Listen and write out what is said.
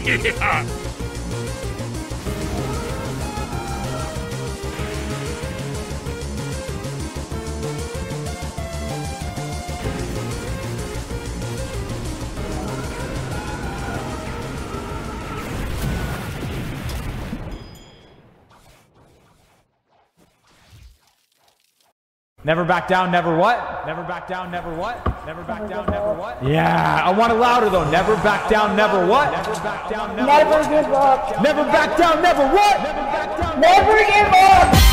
Yeah. Never back down, never what? Never back down, never what? Never back down, never what? Yeah, I want it louder though. Never back down, never what? Never back down, Never give up. Never back down, never what? Never back down, Never give up.